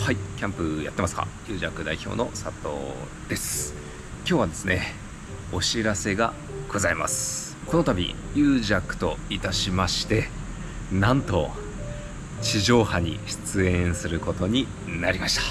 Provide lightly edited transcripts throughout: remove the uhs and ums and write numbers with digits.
はい、キャンプやってますか？ユージャック代表の佐藤です。今日はですね、お知らせがございます。この度ユージャックといたしまして、なんと地上波に出演することになりました。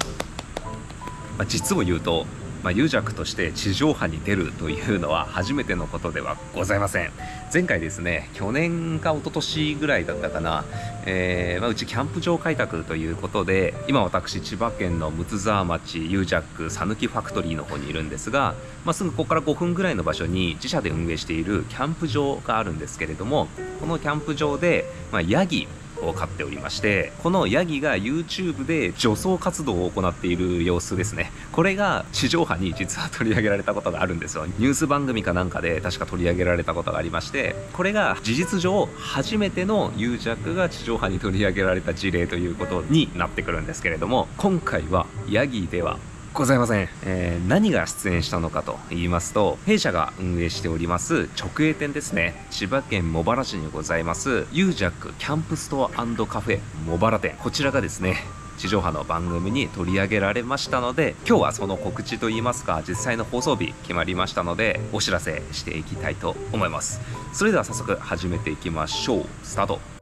実を言うと、ユージャックとして地上波に出るというのは初めてのことではございません。前回ですね、去年か一昨年ぐらいだったかな、うちキャンプ場開拓ということで、今私千葉県の睦沢町ユージャックさぬきファクトリーの方にいるんですが、すぐここから5分ぐらいの場所に自社で運営しているキャンプ場があるんですけれども、このキャンプ場で、ヤギを飼っておりまして、このヤギが YouTube で除草活動を行っている様子ですね。これが地上波に実は取り上げられたことがあるんですよ。ニュース番組かなんかで確か取り上げられたことがありまして、これが事実上初めてのユージャックが地上波に取り上げられた事例ということになってくるんですけれども、今回はヤギではございません。何が出演したのかと言いますと、弊社が運営しております直営店ですね、千葉県茂原市にございますユージャックキャンプストア&カフェ茂原店、こちらがですね地上波の番組に取り上げられましたので、今日はその告知といいますか、実際の放送日決まりましたのでお知らせしていきたいと思います。それでは早速始めていきましょう。スタート。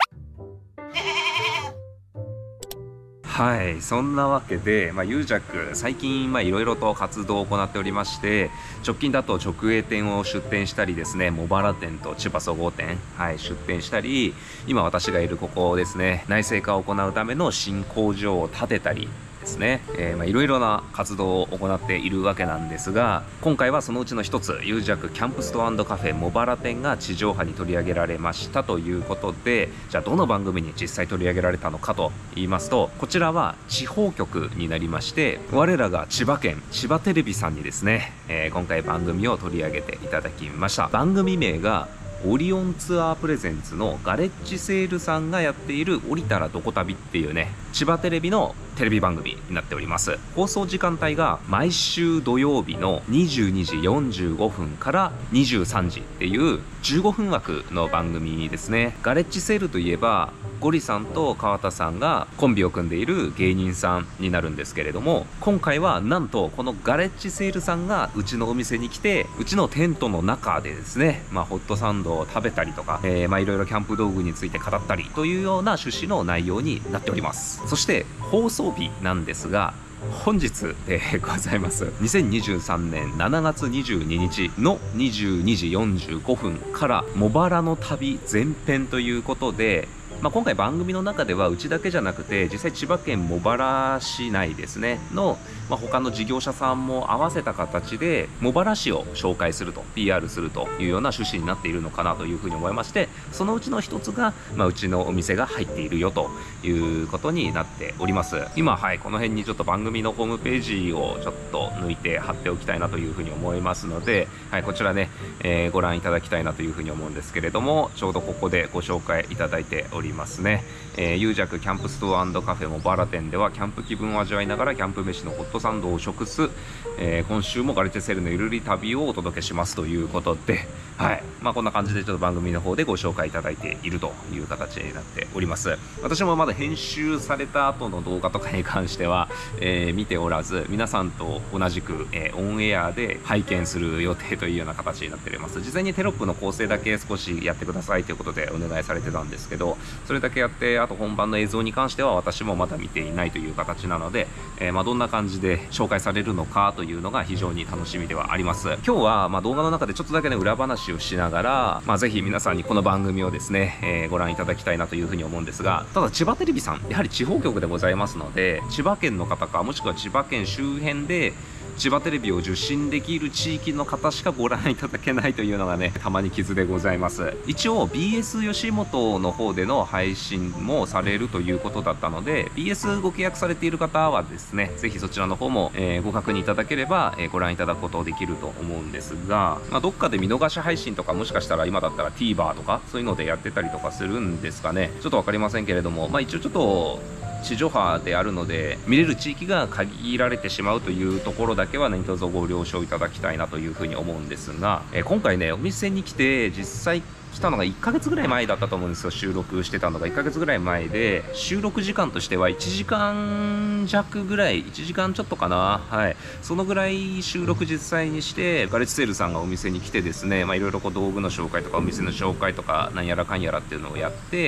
はい、そんなわけで、ユージャック最近いろいろと活動を行っておりまして、直近だと直営店を出店したりですね、茂原店と千葉総合店、出店したり、今私がいるここですね、内製化を行うための新工場を建てたりですね、いろいろな活動を行っているわけなんですが、今回はそのうちの一つ、ユージャックキャンプストア&カフェ茂原店が地上波に取り上げられましたということで、じゃあどの番組に実際取り上げられたのかと言いますと、こちらは地方局になりまして、我らが千葉県千葉テレビさんにですね、今回番組を取り上げていただきました。番組名がオリオンツアープレゼンツのガレッジセールさんがやっている降りたらどこ旅っていうね、千葉テレビのテレビ番組になっております。放送時間帯が毎週土曜日の22時45分から23時っていう15分枠の番組ですね。ガレッジセールといえばゴリさんと川田さんがコンビを組んでいる芸人さんになるんですけれども、今回はなんとこのガレッジセールさんがうちのお店に来て、うちのテントの中でですね、ホットサンドを食べたりとか、いろいろキャンプ道具について語ったりというような趣旨の内容になっております。そして放送日なんですが、本日でございます。2023年7月22日の22時45分から茂原の旅前編ということで、今回番組の中ではうちだけじゃなくて、実際千葉県茂原市内ですねの、他の事業者さんも合わせた形で茂原市を紹介すると PR するというような趣旨になっているのかなというふうに思いまして、そのうちの一つが、うちのお店が入っているよということになっております。今この辺にちょっと番組のホームページをちょっと抜いて貼っておきたいなというふうに思いますので、こちらね、ご覧いただきたいなというふうに思うんですけれども、ちょうどここでご紹介いただいておりますね。ユージャックキャンプストア&カフェ茂原店ではキャンプ気分を味わいながらキャンプ飯のホットサンドを食す、今週もガレッジセールのゆるり旅をお届けしますということで、こんな感じでちょっと番組の方でご紹介いただいているという形になっております。私もまだ編集された後の動画とかに関しては、見ておらず、皆さんと同じく、オンエアで拝見する予定というような形になっております。事前にテロップの構成だけ少しやってくださいということでお願いされてたんですけど、それだけやって、あと本番の映像に関しては私もまだ見ていないという形なので、どんな感じで紹介されるのかというのが非常に楽しみではあります。今日は動画の中でちょっとだけね裏話をしながら、ぜひ皆さんにこの番組をですね、ご覧いただきたいなというふうに思うんですが、ただ千葉テレビさんやはり地方局でございますので、千葉県の方かもしくは千葉県周辺で千葉テレビを受信できる地域の方しかご覧いただけないというのがね、たまに傷でございます。一応 BS 吉本の方での配信もされるということだったので、 BS ご契約されている方はですね、ぜひそちらの方も、ご確認いただければ、ご覧いただくことできると思うんですが、どっかで見逃し配信とか、もしかしたら今だったら TVer とかそういうのでやってたりとかするんですかね、ちょっと分かりませんけれども、一応ちょっと地上波であるので見れる地域が限られてしまうというところだけは何卒ご了承いただきたいなというふうに思うんですが、今回ねお店に来て実際したのが1ヶ月ぐらい前だったと思うんですよ。収録してたのが1ヶ月ぐらい前で、収録時間としては1時間弱ぐらい、1時間ちょっとかな。はい。そのぐらい収録実際にして、ガレッジセールさんがお店に来てですね、いろいろ道具の紹介とかお店の紹介とかなんやらかんやらっていうのをやって、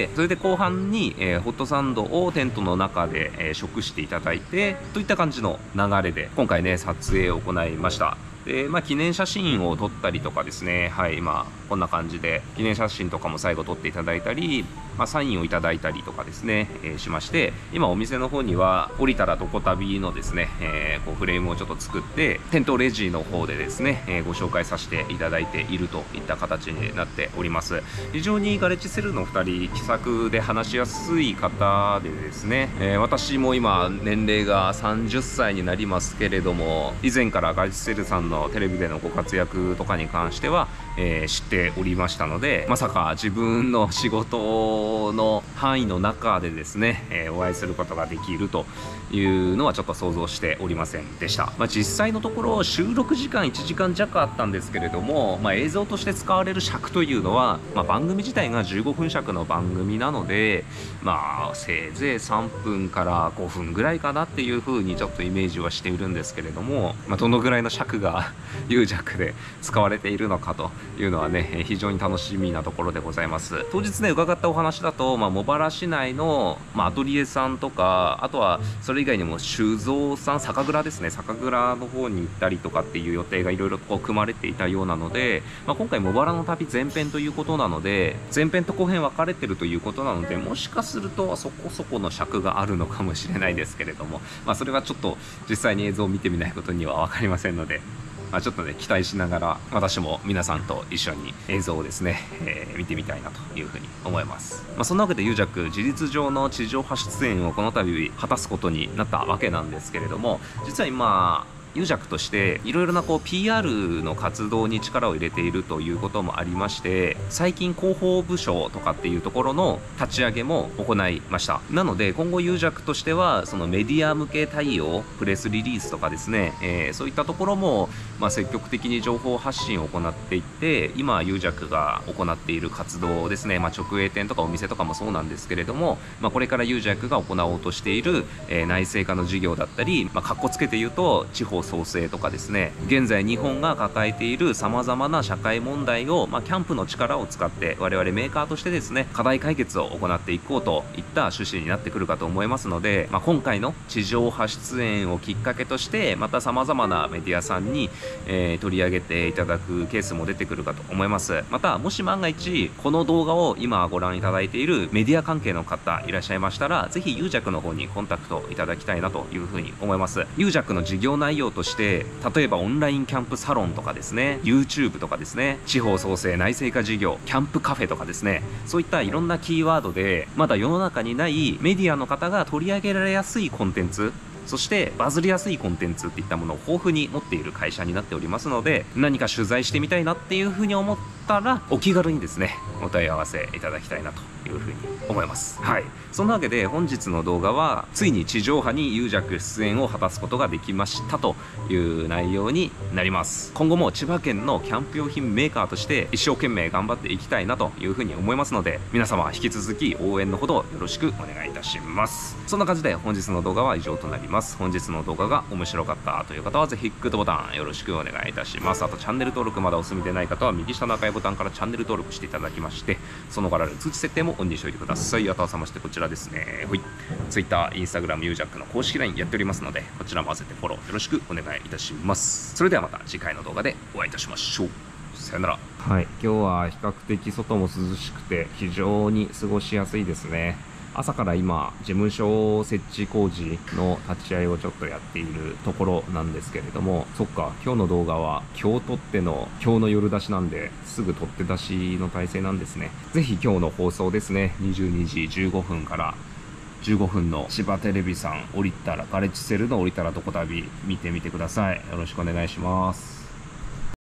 それで後半に、ホットサンドをテントの中で、食していただいて、といった感じの流れで、今回ね、撮影を行いました。で、記念写真を撮ったりとかですね、はい、こんな感じで、記念写真とかも最後撮っていただいたり、サインをいただいたりとかですね、しまして、今お店の方には、降りたらどこ旅のですね、こうフレームをちょっと作って、店頭レジの方でですね、ご紹介させていただいているといった形になっております。非常にガレッジセルの2人、気さくで話しやすい方でですね、私も今、年齢が30歳になりますけれども、以前からガレッジセルさんのテレビでのご活躍とかに関しては、知っておりましたので、まさか自分の仕事の範囲の中でですね、お会いすることができるというのはちょっと想像しておりませんでした。実際のところ収録時間1時間弱あったんですけれども、映像として使われる尺というのは、番組自体が15分尺の番組なので、せいぜい3分から5分ぐらいかなっていう風にちょっとイメージはしているんですけれども、どのぐらいの尺が有弱で使われているのかというのはね、非常に楽しみなところでございます。当日ね、伺ったお話だと、茂原市内の、アトリエさんとか、あとはそれ以外にも酒造さん、酒蔵ですね、酒蔵の方に行ったりとかっていう予定がいろいろ組まれていたようなので、今回茂原の旅前編ということなので、前編と後編分かれてるということなので、もしかするとそこそこの尺があるのかもしれないですけれども、それはちょっと実際に映像を見てみないことには分かりませんので、ちょっとね、期待しながら私も皆さんと一緒に映像をですね、見てみたいなというふうに思います。そんなわけでユージャック、事実上の地上波出演をこの度果たすことになったわけなんですけれども、実は今ユージャックとしていろいろなPR の活動に力を入れているということもありまして、最近広報部署とかっていうところの立ち上げも行いました。なので今後ユージャックとしてはそのメディア向け対応、プレスリリースとかですね、そういったところも積極的に情報発信を行っていって、今ユージャックが行っている活動ですね、直営店とかお店とかもそうなんですけれども、これからユージャックが行おうとしている、内製化の事業だったり、かっこつけて言うと地方創生とかですね、現在日本が抱えているさまざまな社会問題を、キャンプの力を使って我々メーカーとしてですね、課題解決を行っていこうといった趣旨になってくるかと思いますので、今回の地上波出演をきっかけとしてまたさまざまなメディアさんに、取り上げていただくケースも出てくるかと思います。またもし万が一この動画を今ご覧いただいているメディア関係の方いらっしゃいましたら、ぜひユージャックの方にコンタクトいただきたいなというふうに思います。ユージャックの事業内容として、例えばオンラインキャンプサロンとかですね、 YouTube とかですね、地方創生内製化事業、キャンプカフェとかですね、そういったいろんなキーワードでまだ世の中にないメディアの方が取り上げられやすいコンテンツ、そしてバズりやすいコンテンツっていったものを豊富に持っている会社になっておりますので、何か取材してみたいなっていうふうに思ったらお気軽にですね、お問い合わせいただきたいなというふうに思います。はい、そんなわけで本日の動画はついに地上波にユージャック出演を果たすことができましたという内容になります。今後も千葉県のキャンプ用品メーカーとして一生懸命頑張っていきたいなというふうに思いますので、皆様引き続き応援のほどよろしくお願いいたします。そんな感じで本日の動画は以上となります。本日の動画が面白かったという方はぜひグッドボタンよろしくお願いいたします。あとチャンネル登録まだお済みでない方は右下の赤いボタンからチャンネル登録していただきまして、そのから通知設定もオンにしておいてください。あとはさましてこちらですね、Twitter、Instagram、ユージャックの公式 LINE やっておりますので、こちらも合わせてフォローよろしくお願いいたします。それではまた次回の動画でお会いいたしましょう。さよなら。はい、今日は比較的外も涼しくて非常に過ごしやすいですね。朝から今事務所設置工事の立ち会いをちょっとやっているところなんですけれども、そっか、今日の動画は今日撮っての今日の夜出しなんで、すぐ撮って出しの体制なんですね。ぜひ今日の放送ですね、22時15分から15分の千葉テレビさんガレッジセルの降りたらどこ旅見てみてください。よろしくお願いします。